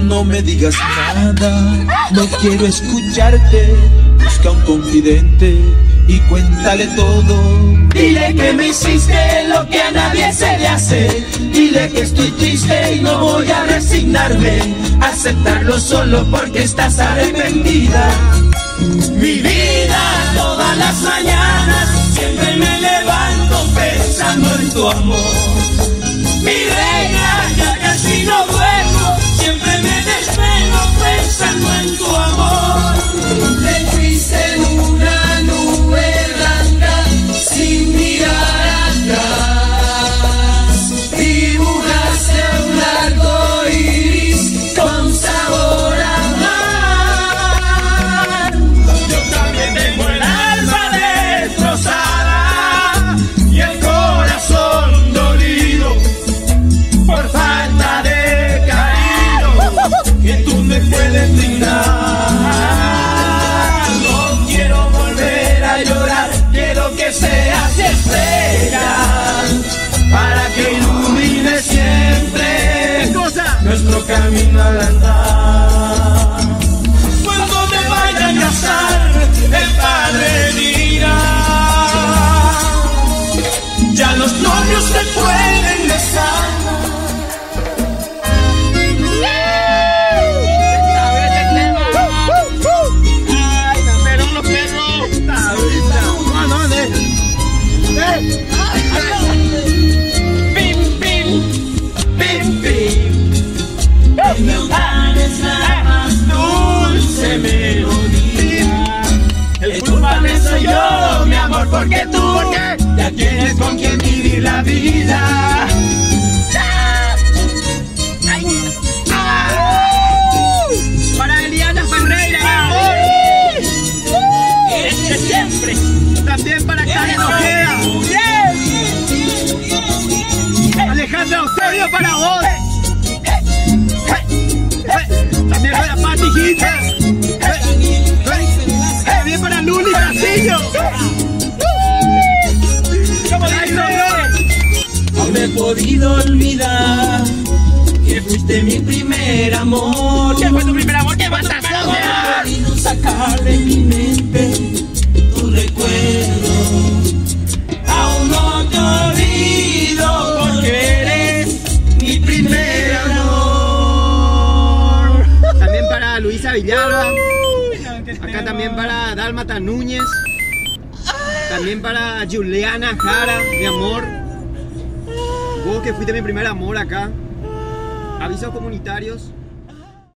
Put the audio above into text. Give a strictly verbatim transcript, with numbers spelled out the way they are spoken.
No me digas nada, no quiero escucharte. Busca un confidente y cuéntale todo. Dile que me hiciste lo que a nadie se le hace. Dile que estoy triste y no voy a resignarme. Aceptarlo solo porque estás arrepentida. Mi vida, todas las mañanas siempre me levanto pensando en tu amor. Mi reina, ya casi no duermo, siempre me despego pensando en tu amor. Te fuiste en una nube blanca sin mirar atrás. Dibujaste un arco iris con sabor a mar. Yo también tengo el alma destrozada y el corazón dolido por falta de cariño que tú me puedes brindar. No quiero volver a llorar, quiero que seas estrella para que ilumine siempre nuestro camino al andar. Cuando me vaya a casar, el padre dirá: ya los novios se pueden besar. Pim, pim, pim, pim. Mi hogar es la más dulce melodía. El culpable soy yo, mi amor, porque tú ya tienes con quien vivir la vida. Para Eliana Ferreira, este siempre. También para Karen Ojea. Alejandra Eusebio para vos. También para Pati Gita. Bien para Luli Castillo. No me he podido olvidar que fuiste mi primer amor. ¿Qué fue tu primer amor? ¿Qué vas a hacer? No he podido sacar de mi mente tu recuerdo. Aún no te olvido porque eres mi primer amor. También para Luisa Villalba. Acá también para Dálmata Núñez. También para Juliana Jara, mi amor. Vos que fuiste mi primer amor acá. Avisos comunitarios.